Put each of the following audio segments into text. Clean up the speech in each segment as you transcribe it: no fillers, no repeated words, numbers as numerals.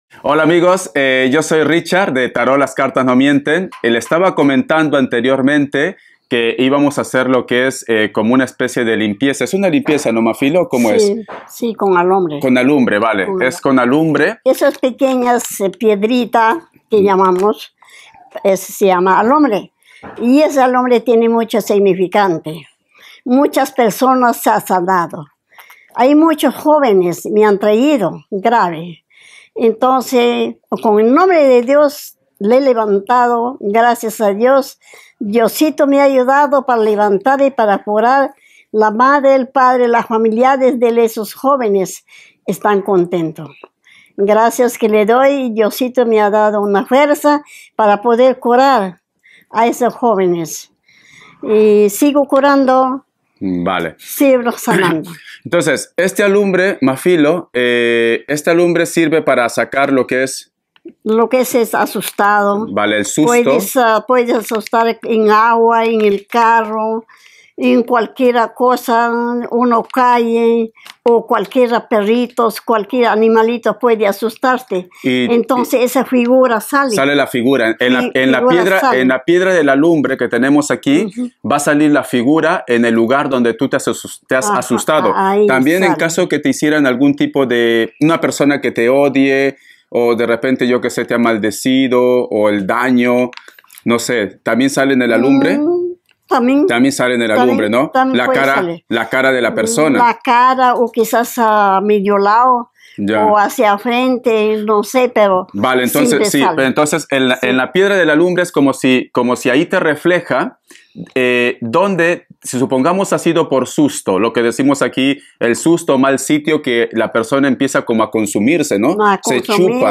Hola amigos, yo soy Richard de Tarot Las Cartas No Mienten. Le estaba comentando anteriormente que íbamos a hacer lo que es como una especie de limpieza. ¿Es una limpieza, no, Mafilo? ¿Cómo es? Sí, con alumbre. Con alumbre, vale. Es con alumbre. Esas pequeñas piedritas que llamamos, se llama alumbre. Y ese alumbre tiene mucho significante. Muchas personas se han sanado. Hay muchos jóvenes me han traído grave. Entonces, con el nombre de Dios, le he levantado, gracias a Dios. Diosito me ha ayudado para levantar y para curar. La madre, el padre, las familiares de esos jóvenes están contentos. Gracias que le doy, Diosito me ha dado una fuerza para poder curar a esos jóvenes. Y sigo curando. Vale. Sigo sanando. Entonces, este alumbre, Mafilo, este alumbre sirve para sacar lo que es... Lo que es asustado. Vale, el susto. Puedes asustar en agua, en el carro, en cualquier cosa, uno cae, o cualquier perritos, cualquier animalito puede asustarte. Entonces esa figura sale. Sale la figura. En la piedra de la lumbre que tenemos aquí, va a salir la figura en el lugar donde tú te has asustado. También sale. En caso que te hicieran algún tipo de... una persona que te odie, o de repente yo que sé, te ha maldecido, o el daño, no sé, ¿también sale en el alumbre? También sale en el alumbre, ¿no? La cara de la persona. La cara, o quizás a medio lado, o hacia frente, no sé, pero... Vale, entonces, sí, pero entonces en la piedra del alumbre es como si ahí te refleja donde, si supongamos ha sido por susto, lo que decimos aquí, el susto, mal sitio, que la persona empieza como a consumirse, ¿no? Se chupa.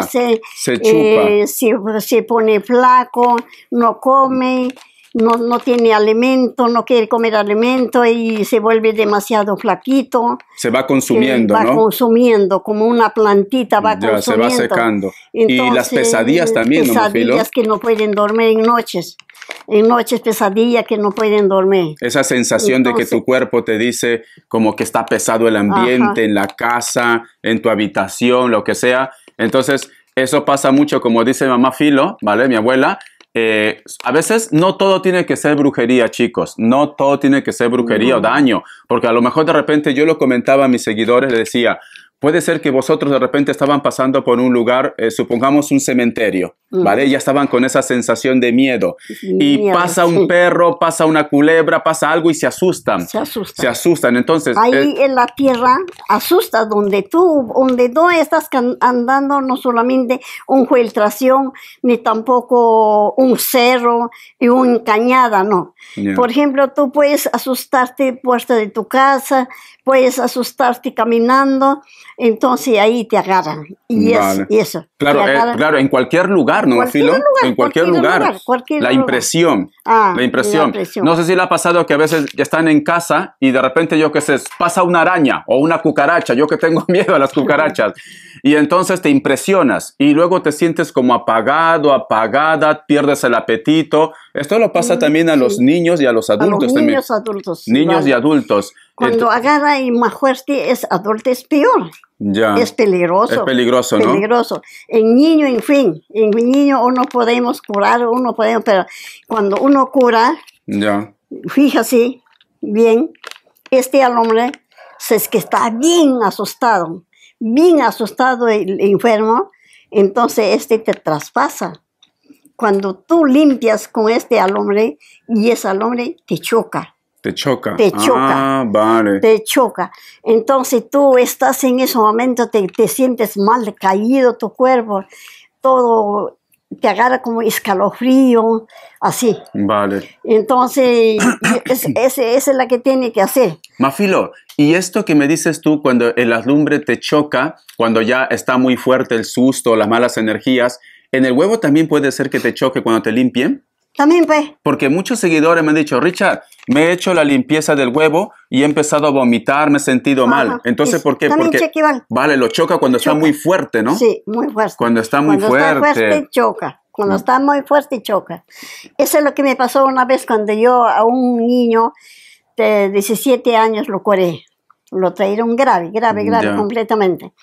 Se pone flaco, no come... No tiene alimento, no quiere comer alimento y se vuelve demasiado flaquito. Se va consumiendo, ¿no? Va consumiendo, como una plantita va consumiendo. Se va secando. Entonces, y las pesadillas también, ¿no, Mafilo? Pesadillas que no pueden dormir en noches. En noches pesadillas que no pueden dormir. Esa sensación de que tu cuerpo te dice como que está pesado el ambiente en la casa, en tu habitación, lo que sea. Entonces, eso pasa mucho, como dice mamá Filo, ¿vale? Mi abuela. A veces no todo tiene que ser brujería, chicos. No todo tiene que ser brujería o daño. Porque a lo mejor de repente yo lo comentaba a mis seguidores, les decía, puede ser que vosotros de repente estaban pasando por un lugar, supongamos un cementerio, ¿vale? Ya estaban con esa sensación de miedo. Y pasa un perro, pasa una culebra, pasa algo y se asustan. Se asustan. Entonces... ahí en la tierra asusta donde no estás andando, no solamente una filtración, ni tampoco un cerro y una cañada, no. Por ejemplo, tú puedes asustarte puerta de tu casa, puedes asustarte caminando, entonces ahí te agarran. Y eso. Claro, en cualquier lugar, ¿no, Filo? En cualquier lugar. La impresión. La impresión. No sé si le ha pasado que a veces ya están en casa y de repente, yo qué sé, pasa una araña o una cucaracha. Yo que tengo miedo a las cucarachas. Y entonces te impresionas y luego te sientes como apagado, apagada, pierdes el apetito. Esto lo pasa también a los niños y a los adultos. Niños y adultos. Cuando agarra y más fuerte es adulto, es peor. Es peligroso. Es peligroso, ¿no? Peligroso. En niño, en fin, en niño uno podemos curar, pero cuando uno cura, fíjate bien, este hombre es que está bien asustado el enfermo, entonces te traspasa. Cuando tú limpias con este alumbre y ese alumbre te choca. Te choca. Te choca. Vale. Te choca. Entonces tú estás en ese momento, te sientes mal, caído tu cuerpo, todo te agarra como escalofrío, así. Vale. Entonces, esa es la que tiene que hacer. Mafilo, ¿y esto que me dices tú cuando el alumbre te choca, cuando ya está muy fuerte el susto, las malas energías, en el huevo también puede ser que te choque cuando te limpien? También, pues. Porque muchos seguidores me han dicho, Richard, me he hecho la limpieza del huevo y he empezado a vomitar, me he sentido mal. Entonces, ¿por qué? Porque, vale, lo choca cuando está muy fuerte, ¿no? Sí, muy fuerte. Cuando está muy fuerte. Cuando está fuerte, choca. Cuando está muy fuerte, choca. Eso es lo que me pasó una vez cuando yo a un niño de 17 años lo curé. Lo trajeron grave, completamente.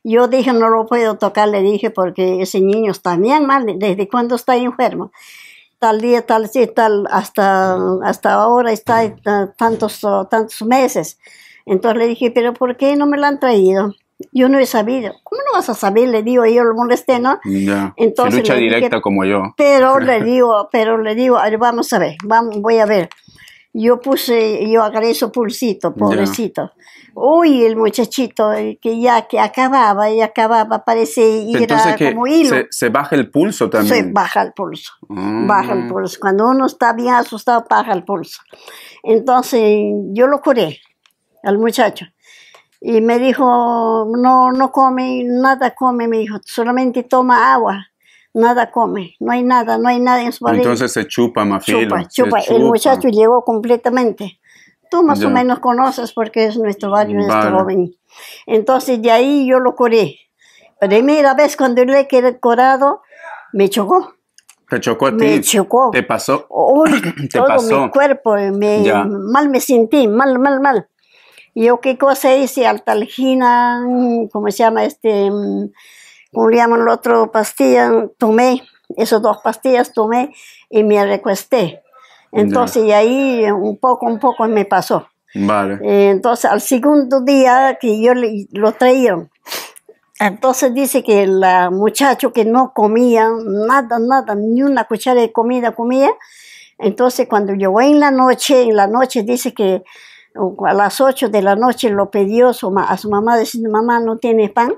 Yo dije, no lo puedo tocar, le dije, porque ese niño está bien mal, desde cuando está enfermo. Tal día, tal, sí, tal, hasta ahora está tantos meses. Entonces le dije, pero ¿por qué no me lo han traído? Yo no he sabido. ¿Cómo no vas a saber? Le digo, yo lo molesté, ¿no? Ya, Entonces se lucha le dije, directa como yo. pero le digo, a ver, vamos a ver, voy a ver. Yo agarré su pulsito, pobrecito. Uy, el muchachito que acababa, parece Entonces era como hilo. se baja el pulso también. Se baja el pulso, baja el pulso. Cuando uno está bien asustado, baja el pulso. Entonces yo lo curé al muchacho. Y me dijo, no come, nada come, me dijo, solamente toma agua. Nada come, no hay nada en su barriga. Entonces se chupa, Mafilo. Chupa. El muchacho llegó completamente. Tú más o menos conoces porque es nuestro barrio, este joven. Entonces de ahí yo lo curé. Primera vez cuando le quedé curado, me chocó. ¿Te chocó a ti? Me chocó. ¿Te pasó? Uy, ¿Te todo pasó? mi cuerpo, mal me sentí, mal. Y yo qué cosa hice, altalgina, ¿cómo se llama ¿cómo le llaman la otra pastilla? Tomé, esas 2 pastillas tomé y me recosté. Entonces, y ahí un poco me pasó. Vale. Entonces, al segundo día que lo trajeron, entonces dice que el muchacho que no comía nada, ni una cuchara de comida comía. Entonces, cuando llegó en la noche dice que a las 8 de la noche lo pidió a su mamá, diciendo, mamá, ¿no tiene pan?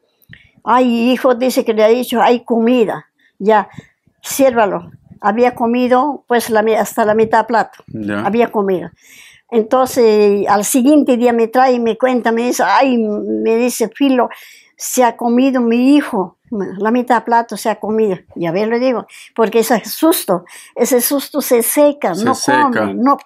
Ay, hijo, dice que le ha dicho, hay comida, ya, sírvalo. Había comido, pues, hasta la mitad plato, había comido. Entonces, al siguiente día me trae y me cuenta, me dice, Filo, se ha comido mi hijo, la mitad plato se ha comido. Y a ver, le digo, porque ese susto se seca, no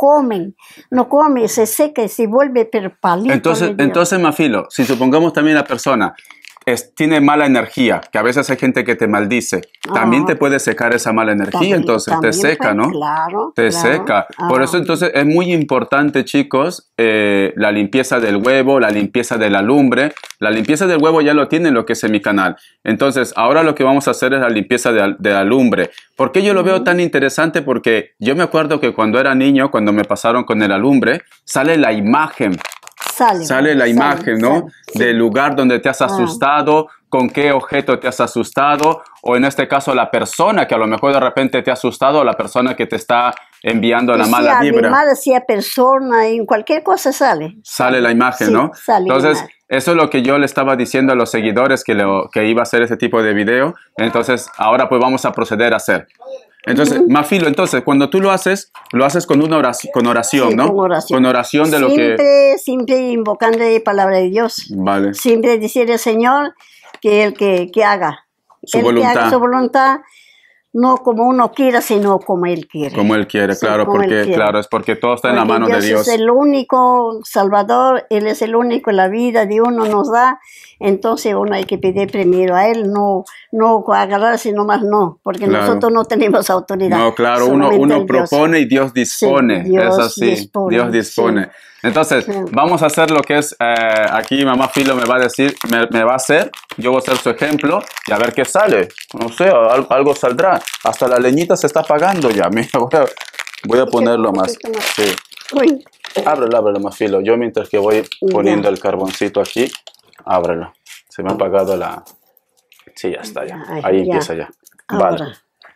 come, se seca y se vuelve pero palito. Entonces, Mafilo, si supongamos también la persona tiene mala energía, que a veces hay gente que te maldice, también te puede secar esa mala energía, entonces te seca, ¿no? Claro. Te seca. Por eso entonces es muy importante, chicos, la limpieza del huevo, la limpieza de la lumbre. La limpieza del huevo ya lo tienen lo que es en mi canal. Entonces, ahora lo que vamos a hacer es la limpieza de la lumbre. ¿Por qué yo lo veo tan interesante? Porque yo me acuerdo que cuando era niño, cuando me pasaron con el alumbre, sale la imagen. Sale la imagen, ¿no? Del lugar donde te has asustado, con qué objeto te has asustado, o en este caso la persona que a lo mejor de repente te ha asustado, o la persona que te está enviando la mala vibra. Animal, sea persona, en cualquier cosa sale. Sale la imagen, ¿no? Entonces, eso es lo que yo le estaba diciendo a los seguidores que iba a hacer ese tipo de video. Entonces, ahora pues vamos a proceder a hacer. Entonces, Mafilo, entonces, cuando tú lo haces con una oración, ¿no? Con oración de lo que... Siempre invocando la palabra de Dios. Vale. Siempre decirle al Señor que Él que haga. Su voluntad. Que haga su voluntad, no como uno quiera, sino como Él quiere. Como Él quiere, claro, claro, es porque todo está en la mano de Dios. Dios es el único Salvador, Él es el único, la vida de uno nos da. Entonces uno hay que pedir primero a Él, no agarrarse nomás, no, porque nosotros no tenemos autoridad. No, claro, uno propone y Dios dispone, es así, Dios dispone. Entonces, vamos a hacer lo que es, aquí mamá Filo me va a decir, me va a hacer, yo voy a ser su ejemplo y a ver qué sale, no sé, algo saldrá. Hasta la leñita se está apagando ya, mira, voy a ponerlo más. Sí. Uy. Ábrelo, Mafilo. Yo mientras que voy poniendo el carboncito aquí, ábrelo. Se me ha apagado la... Sí, ya está, ya. Ahí empieza ya. Vale. Ahora.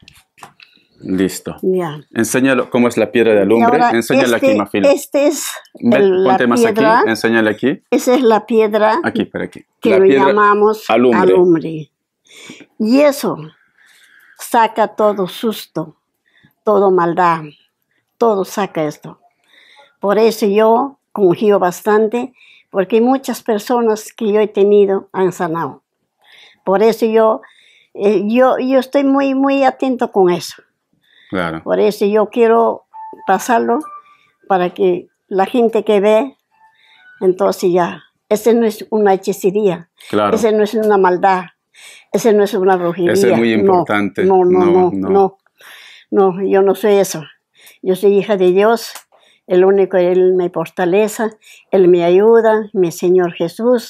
Listo. Ya. Enséñalo cómo es la piedra de alumbre. Enséñale aquí, Mafilo. Este es ponte más piedra, aquí, enséñale aquí. Esa es la piedra aquí, para aquí. Que la lo llamamos alumbre. Y eso saca todo susto, todo maldad, todo saca esto. Por eso yo confío bastante, porque muchas personas que yo he tenido han sanado. Por eso yo estoy muy atento con eso. Claro. Por eso yo quiero pasarlo para que la gente que ve, entonces ya, ese no es una hechicería, claro. Ese no es una maldad, ese no es una brujería. Ese es muy importante. No, yo no soy eso. Yo soy hija de Dios. El único, Él me fortalece, Él me ayuda, mi Señor Jesús,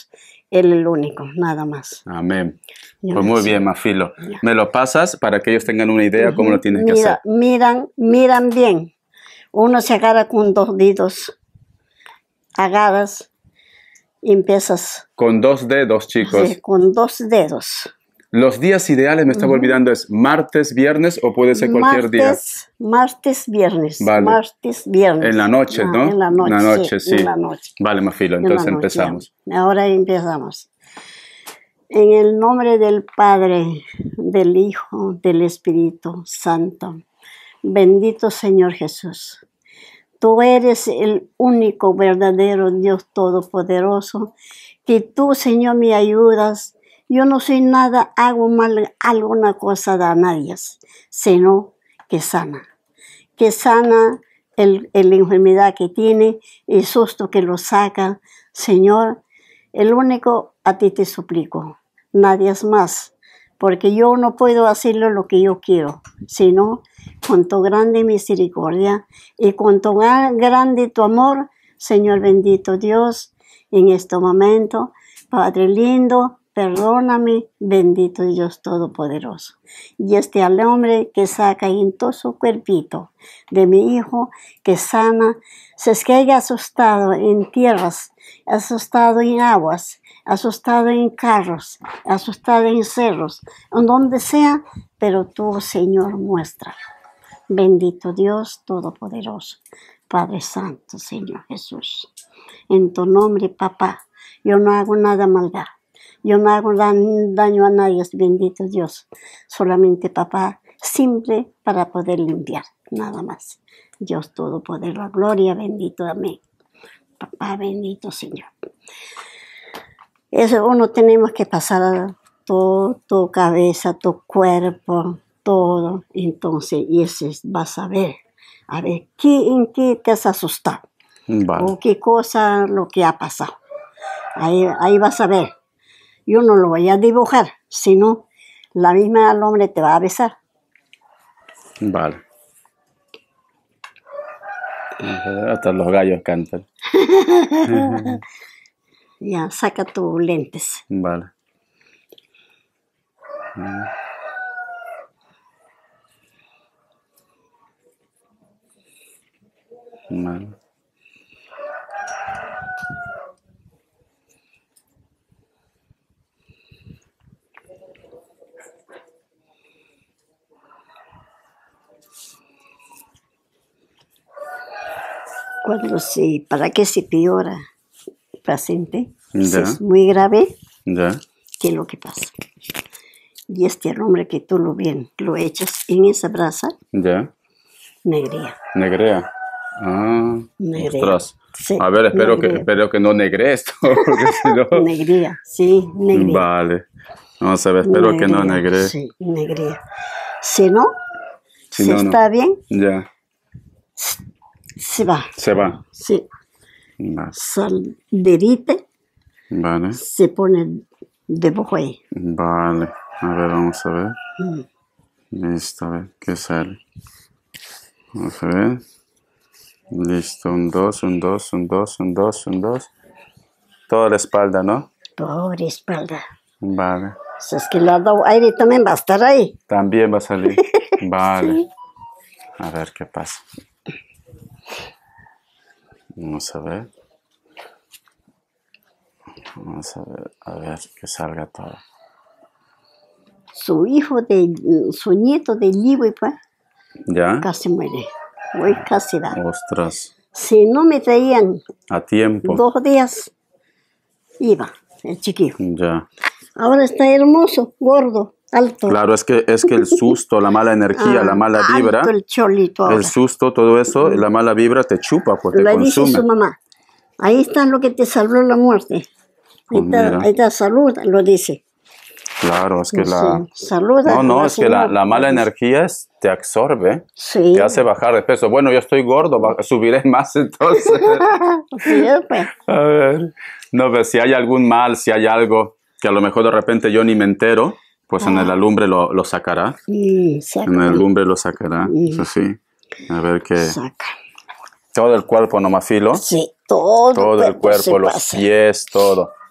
Él es el único, nada más. Amén. Yo Pues no muy sé. bien, Mafilo. Ya. Me lo pasas para que ellos tengan una idea cómo lo tienes que hacer. Miran bien. Uno se agarra con 2 dedos, agarras y empiezas Con 2 dedos, chicos. sí, con 2 dedos. Los días ideales, me estaba olvidando, es martes, viernes o puede ser cualquier día. Martes, viernes. Vale. Martes, viernes. En la noche, ¿no? En la noche, En la noche, sí. En la noche. Vale, Mafilo, En la entonces noche, empezamos. ya. Ahora empezamos. En el nombre del Padre, del Hijo, del Espíritu Santo. Bendito Señor Jesús. Tú eres el único verdadero Dios Todopoderoso, que tú, Señor, me ayudas. Yo no soy nada, hago mal alguna cosa a nadie, sino que sana. Que sana la enfermedad que tiene, el susto que lo saca. Señor, el único a ti te suplico, nadie es más, porque yo no puedo hacerlo lo que yo quiero, sino con tu grande misericordia y con tu grande tu amor, Señor bendito Dios, en este momento, Padre lindo, perdóname, bendito Dios Todopoderoso. Y al hombre que saca en todo su cuerpito de mi hijo, que sana, se es que haya asustado en tierras, asustado en aguas, asustado en carros, asustado en cerros, en donde sea, pero tú, Señor, muestra. Bendito Dios Todopoderoso, Padre Santo, Señor Jesús. En tu nombre, papá, yo no hago nada maldad. Yo no hago daño a nadie, bendito Dios. Solamente, papá, simple para poder limpiar, nada más. Dios Todopoderoso, la gloria, bendito, amén. Papá, bendito Señor. Eso uno tenemos que pasar a tu cabeza, tu cuerpo, todo. Entonces, y ese vas a ver en qué te has asustado. Vale. O qué cosa, lo que ha pasado. Ahí vas a ver. Yo no lo voy a dibujar, sino la misma al hombre te va a besar. Vale. Hasta los gallos cantan. Ya, saca tus lentes. Vale. Vale. ¿Para qué se peora el paciente? Si Ya. es muy grave, Ya. ¿qué es lo que pasa? Y hombre que tú lo echas en esa brasa, Ya. negría. Negrea. Ah. Negrea. Ostras. Sí, A ver, negrea. espero que no negre esto, porque si no... Negría, sí, negría. Vale. Vamos a ver, espero que no negre. Sí, negría. Si no, Si si no, no. está bien, Ya. se va. Se va. Sí, Vale. derrite, Vale. se pone debajo ahí. Vale. A ver, vamos a ver. Mm. Listo, a ver qué sale. Vamos a ver. Listo, un 2, un 2, un 2, un 2, un 2. Toda la espalda, ¿no? Pobre espalda. Vale. Si es que le ha dado aire también va a estar ahí. También va a salir. Vale. A ver qué pasa. Vamos a ver. Vamos a ver que salga todo. Su nieto de Libre, pues, ¿Ya? casi muere. Hoy casi da. Ostras. Si no me traían A tiempo. 2 días, iba el chiquillo. Ya. Ahora está hermoso, gordo, alto. Claro, es que el susto, la mala energía, la mala vibra, Alto el cholito ahora. el susto, todo eso, la mala vibra te chupa, pues te Le dice consume. su mamá, ahí está lo que te salvó la muerte. Pues mira. Ahí está, salud, lo dice. Claro, es que la... Sí, saluda. No, es que la señora. mala energía te absorbe, Sí. te hace bajar de peso. Bueno, yo estoy gordo, subiré más entonces. Sí, pues. A ver. No, pero si hay algún mal, si hay algo que a lo mejor de repente yo ni me entero, pues en el alumbre lo sacará. Saca. En el alumbre lo sacará, eso sí. A ver qué... Saca. Todo el cuerpo, no, Mafilo. Sí, todo Todo el se cuerpo, los pasa. pies, todo.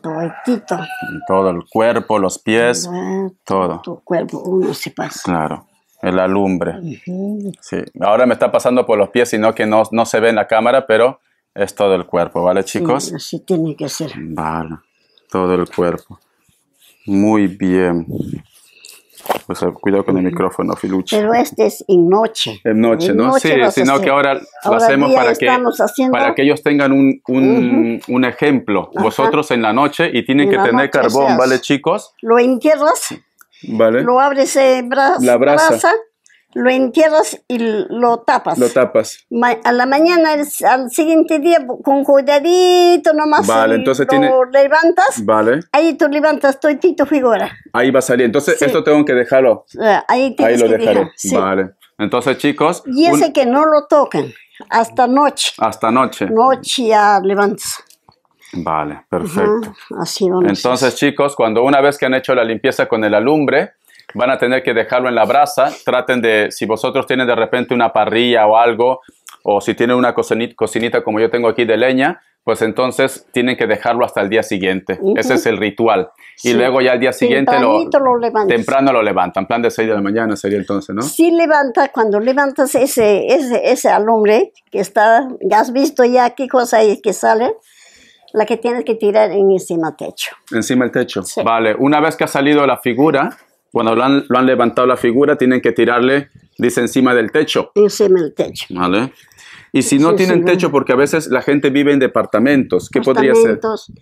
Toditito. Todo el cuerpo, los pies, todo. Tu cuerpo, uno se pasa. Claro, el alumbre. Sí. Ahora me está pasando por los pies, sino que no se ve en la cámara, pero es todo el cuerpo, ¿vale, chicos? Sí, así tiene que ser. Vale, todo el cuerpo. Muy bien. Pues cuidado con el micrófono, Filuche. Pero este es en noche. En noche, ¿no? Sí, sino que ahora lo hacemos para que ellos tengan un ejemplo. Ajá. Vosotros en la noche y tienen que tener carbón, ¿vale, chicos? Lo entierras, ¿vale? Lo abres la brasa, lo entierras y lo tapas. Lo tapas. A la mañana, al siguiente día, con cuidadito nomás, vale, entonces lo levantas. Vale. Ahí tú levantas todito figura. Ahí va a salir. Entonces, esto tengo que dejarlo. Ahí lo dejaré. Sí. Vale. Entonces, chicos. Y ese que no lo toquen hasta noche. Hasta noche. Noche ya levantas. Vale, perfecto. Así vamos. Entonces, chicos, cuando una vez que han hecho la limpieza con el alumbre, van a tener que dejarlo en la brasa. Traten de, si vosotros tienen de repente una parrilla o algo, o si tienen una cocinita como yo tengo aquí de leña, pues entonces tienen que dejarlo hasta el día siguiente. Ese es el ritual. Y luego ya al día siguiente temprano lo levantan. Plan de 6 de la mañana sería entonces, ¿no? Sí, cuando levantas ese alumbre que está, ya has visto ya qué cosa hay que sale, la que tienes que tirar encima del techo. Encima del techo. Sí. Vale, una vez que ha salido la figura, cuando lo han levantado la figura, tienen que tirarle, dice, encima del techo. Encima del techo. Vale. Y si no tienen techo, porque a veces la gente vive en departamentos, ¿qué podría ser?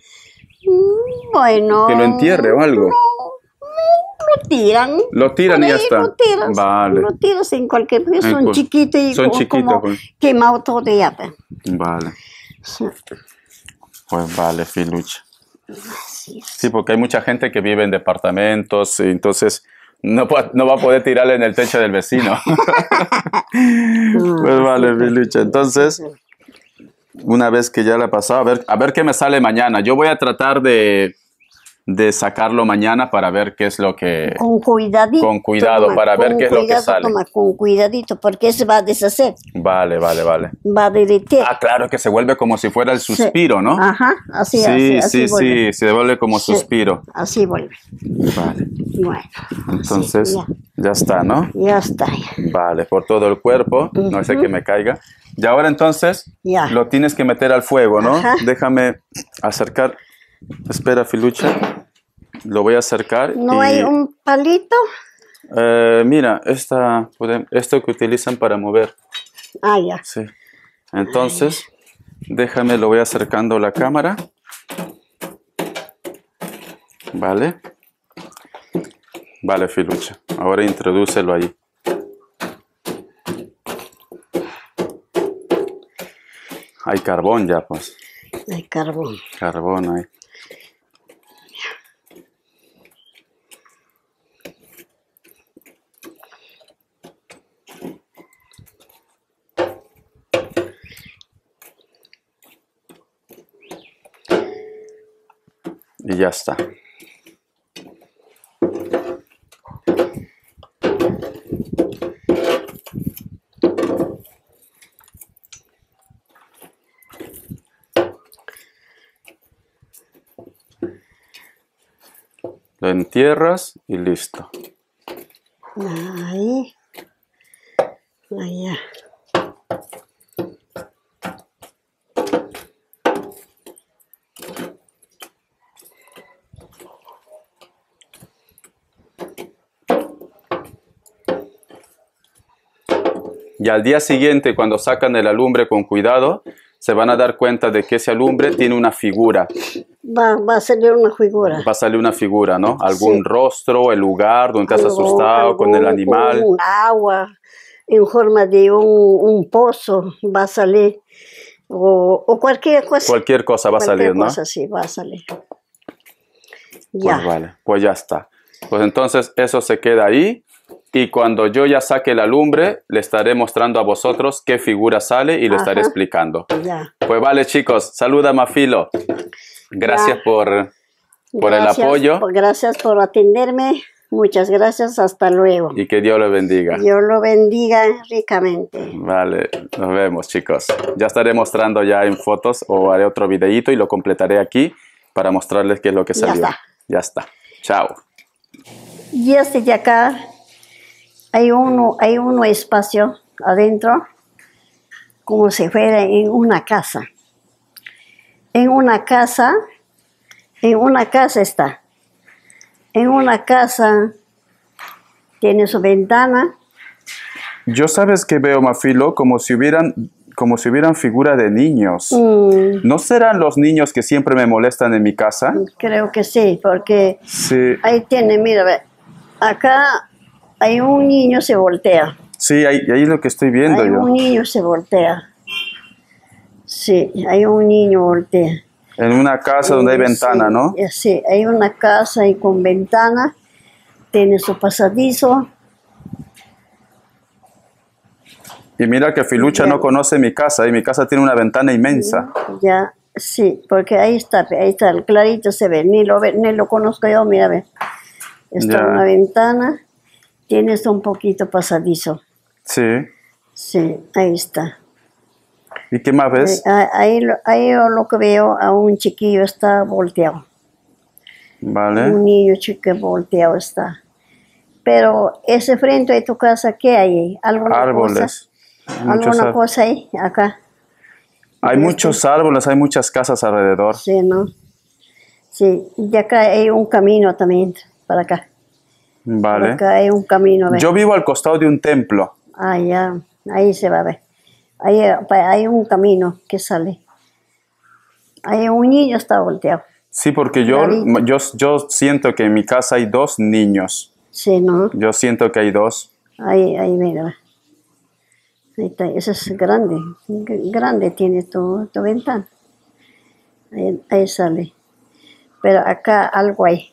Bueno. Que lo entierre o algo. Lo tiran. Lo tiran y ya está. Lo tiras. Vale. Lo tiras en cualquier... Son chiquitos y como quemado todo ya. Vale. Sí. Pues vale, Filuche. Sí, porque hay mucha gente que vive en departamentos y entonces no va a poder tirarle en el techo del vecino. Pues vale, Filuche. Entonces, una vez que ya la he pasado, a ver qué me sale mañana. Yo voy a tratar de sacarlo mañana para ver qué es lo que... Con cuidadito. Con cuidado, para ver qué es lo que sale. Con cuidadito, porque se va a deshacer. Vale. Va a derretir. Ah, claro, que se vuelve como si fuera el suspiro, ¿no? Ajá, así vuelve. Sí, se vuelve como suspiro. Así vuelve. Vale. Bueno. Entonces, ya está, ¿no? Ya está. Vale, por todo el cuerpo, no sé que me caiga. Y ahora entonces, lo tienes que meter al fuego, ¿no? Ajá. Déjame acercar. Espera, Filuche. Lo voy a acercar. ¿No hay un palito? Mira, esto que utilizan para mover. Ah, ya. Sí. Entonces, déjame, lo voy acercando a la cámara. Vale. Vale, Filuche. Ahora introdúcelo ahí. Hay carbón ya, pues. Hay carbón. Carbón ahí. Y ya está. Lo entierras y listo. Ahí. Allá. Y al día siguiente, cuando sacan el alumbre con cuidado, se van a dar cuenta de que ese alumbre tiene una figura. Va a salir una figura. Va a salir una figura, ¿no? Algún rostro, el lugar donde te has asustado con el animal. Un agua en forma de un pozo va a salir. O cualquier cosa. Cualquier cosa va a salir, ¿no? Cualquier cosa sí va a salir. Ya. Pues vale, pues ya está. Pues entonces eso se queda ahí. Y cuando yo ya saque el alumbre, le estaré mostrando a vosotros qué figura sale y lo estaré explicando. Ya. Pues vale, chicos. Saluda, Mafilo. Gracias por el apoyo. Gracias por atenderme. Muchas gracias. Hasta luego. Y que Dios lo bendiga. Dios lo bendiga ricamente. Vale, nos vemos, chicos. Ya estaré mostrando ya en fotos o haré otro videíto y lo completaré aquí para mostrarles qué es lo que salió. está. Ya está. Chao. Y este de acá, hay uno espacio adentro, como si fuera en una casa. En una casa está. En una casa tiene su ventana. Yo sabes que veo, Mafilo, como si hubieran figuras de niños. ¿No serán los niños que siempre me molestan en mi casa? Creo que sí, porque Sí. ahí tiene, mira, ve, acá hay un niño se voltea. Sí, ahí es lo que estoy viendo Hay yo. un niño se voltea. Sí, hay un niño voltea. En una casa donde hay ventana, Sí, ¿no? Sí, hay una casa y con ventana, tiene su pasadizo. Y mira que Filucha no conoce mi casa, y mi casa tiene una ventana inmensa. Ya, sí, porque ahí está, el clarito se ve, ni lo conozco yo, mira, ve. Está Ya. una ventana, tienes un poquito pasadizo. Sí. Sí, ahí está. ¿Y qué más ves? Ahí yo lo que veo, a un chiquillo está volteado. Vale. Un niño chico volteado está. Pero ese frente de tu casa, ¿qué hay? ¿Alguna Árboles. cosa? Muchos ¿Alguna cosa ahí? Acá. Hay muchos árboles, hay muchas casas alrededor. Sí, ¿no? Sí, y acá hay un camino también, para acá. Por Vale. acá hay un camino, ¿ves? Yo vivo al costado de un templo. Ah, ya, ahí se va a ver. Ahí hay un camino que sale. Ahí un niño está volteado. Sí, porque yo siento que en mi casa hay dos niños. Sí, ¿no? Yo siento que hay dos. Ahí, mira. Ahí está, eso es grande. Grande tiene tu ventana. Ahí sale. Pero acá algo hay.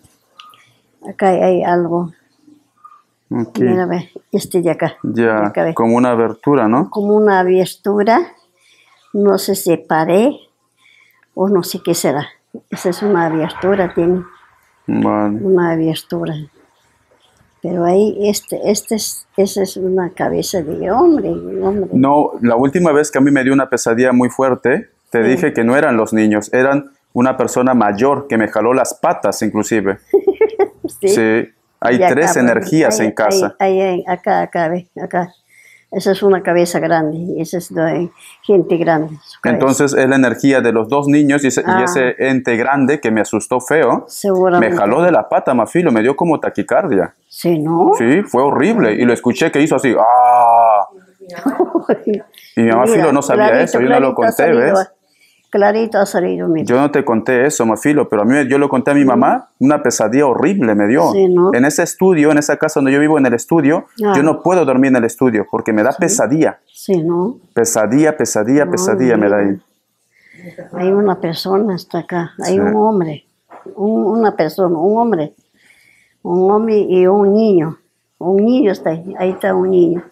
Acá hay algo. Aquí. Mira, ve, este de acá. Ya, Acá, ve. como una abertura, ¿no? Como una abertura. No sé si pared o no sé qué será. Esa es una abertura, tiene Vale. una abertura. Pero ahí, esa es una cabeza de hombre, No, la última vez que a mí me dio una pesadilla muy fuerte, te dije que no eran los niños, eran una persona mayor que me jaló las patas inclusive. Sí. Hay Y acá, tres energías en casa. Acá, ve, acá. Esa es una cabeza grande, y esa es de gente grande. Su cabeza. Entonces es la energía de los dos niños y ese ente grande que me asustó feo, Seguramente. me jaló de la pata, Mafilo, me dio como taquicardia. Sí, ¿no? Sí, fue horrible. Y lo escuché que hizo así, ¡ah! Y mi mamá Filo no sabía eso, yo no lo conté, ¿ves? Clarito ha salido, mira. Yo no te conté eso, Mafilo, pero a mí yo lo conté a mi mamá, una pesadilla horrible me dio. Sí, ¿no? En ese estudio, en esa casa donde yo vivo, en el estudio, yo no puedo dormir en el estudio porque me da pesadilla. Sí, ¿no? Pesadilla me da ahí. Hay una persona hasta acá, hay Sí. un hombre, una persona, un hombre y un niño. Un niño está ahí está un niño.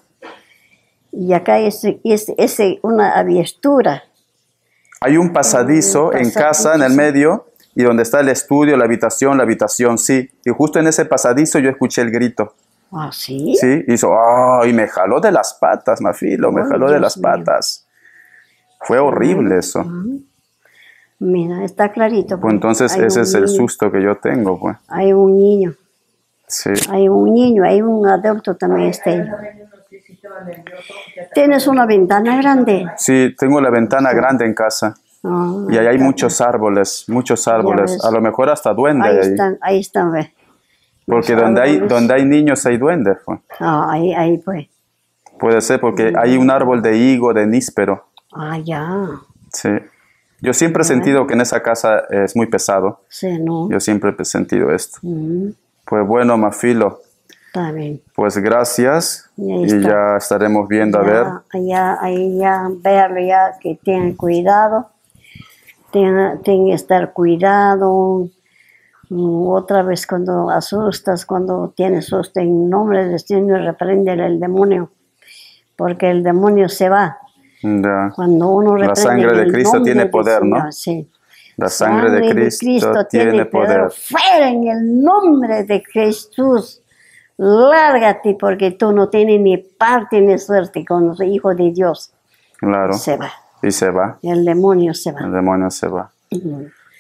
Y acá es una abertura. Hay un pasadizo en casa, en el medio, y donde está el estudio, la habitación, sí. Y justo en ese pasadizo yo escuché el grito. ¿Ah, sí? Sí, hizo, ¡ah! Y me jaló de las patas, Mafilo, me Ay, jaló de Dios las mío. patas. Fue horrible eso. Mira, está clarito. Pues entonces Hay ese un es el niño, susto que yo tengo, pues. Hay un niño, Sí. hay un adulto también está ahí. ¿Tienes una ventana grande? Sí, tengo la ventana grande en casa. Ah, Y ahí hay está. muchos árboles, muchos árboles. ves. A lo mejor hasta duende hay ahí. Ahí están, ve. Porque los donde árboles. hay niños hay duendes, pues. Ah, ahí pues. Puede ser porque hay un árbol de higo, de níspero. Ah, ya. Sí. Yo siempre he sentido que en esa casa es muy pesado. Sí, no. Yo siempre he sentido esto. Mm, Pues bueno, Mafilo, está bien. pues gracias. Y ahí Y está. ya estaremos viendo a ver. Ahí ya, verlo ya, que tengan cuidado. Tienen que estar cuidado. Otra vez cuando asustas, cuando tienes susto, en nombre del Señor, reprende el demonio. Porque el demonio se va. Ya. Cuando uno reprende La sangre de en el Cristo nombre tiene del poder, ¿no? Señor, sí. La sangre de Cristo tiene poder. Fuera en el nombre de Jesús. Lárgate porque tú no tienes ni parte ni suerte con los hijos de Dios. Claro. Se va. Y se va. El demonio se va. El demonio se va. Ujú.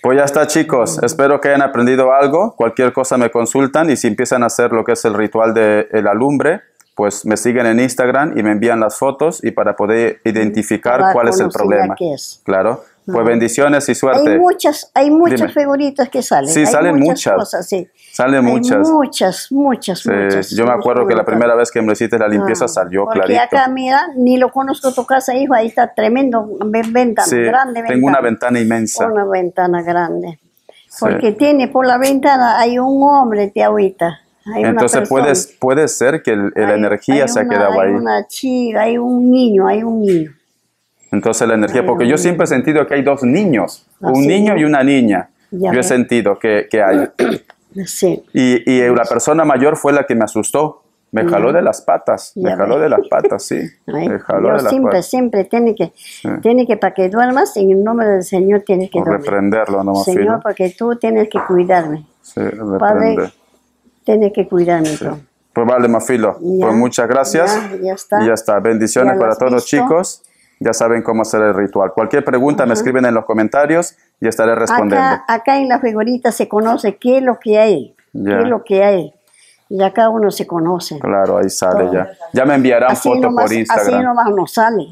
Pues ya está, chicos. Espero que hayan aprendido algo. Cualquier cosa me consultan y si empiezan a hacer lo que es el ritual de la lumbre, pues me siguen en Instagram y me envían las fotos y para poder identificar Para cuál es el conocer problema. qué es. Claro. Pues bendiciones y suerte. Hay muchas Dime. figuritas que salen. Sí, hay salen muchas. Cosas, sí. Salen muchas. Muchas. Sí, yo me acuerdo que la primera vez que me hiciste la limpieza salió porque clarito. acá, mira, ni lo conozco tu casa, hijo, ahí está tremendo, ventana, Sí, grande tengo una ventana inmensa. Una ventana grande. Sí. Porque tiene por la ventana, hay un hombre, tía Agüita. Entonces puede ser que la energía se ha quedado ahí. Hay una chica, hay un niño. Entonces la energía, porque yo siempre he sentido que hay dos niños, un niño y una niña. Ya yo he sentido que hay. Sí. Y la persona mayor fue la que me asustó. Me jaló de las patas, sí. Me jaló de las patas. Siempre tiene que, para que duermas, en el nombre del Señor tienes que dormir. Reprenderlo, ¿no? Señor, porque tú tienes que cuidarme. Sí, Padre, tienes que cuidarme tú. Pues vale, Mafilo. Pues muchas gracias. Ya está. Y ya está. Bendiciones para todos los chicos. Ya saben cómo hacer el ritual. Cualquier pregunta me escriben en los comentarios y estaré respondiendo. Acá en la figurita se conoce qué es lo que hay. Qué es lo que hay. Y acá uno se conoce. Claro, ahí sale ya. Ya me enviarán fotos por Instagram. Así nomás no sale.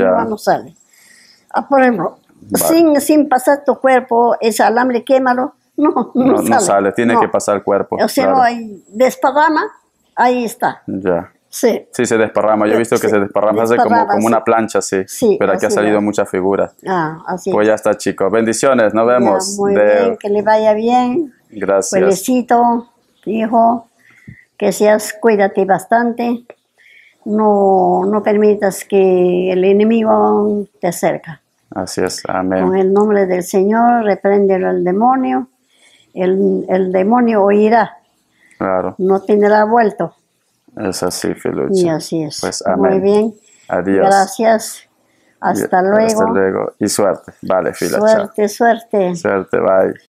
Por ejemplo, sin pasar tu cuerpo, ese alambre quémalo. No sale. Tiene que pasar el cuerpo. O sea, no hay desparrama, ahí está. Ya. Sí. Sí, se desparrama. Yo he visto que se desparrama. Hace como una plancha, sí. Pero aquí ha salido muchas figuras. Así. Pues ya está, chicos. Bendiciones. Nos vemos. Muy bien. Que le vaya bien. Gracias. Felicito, hijo. Que cuídate bastante. No permitas que el enemigo te acerque. Así es. Amén. Con el nombre del Señor, repréndelo al demonio. El demonio oirá. Claro. No tendrá vuelto. Es así, Filucha. Y así es. Pues amén. Muy bien. Adiós. Gracias. Hasta luego. Hasta luego. Y suerte. Vale, Filucha. Suerte. Suerte, bye.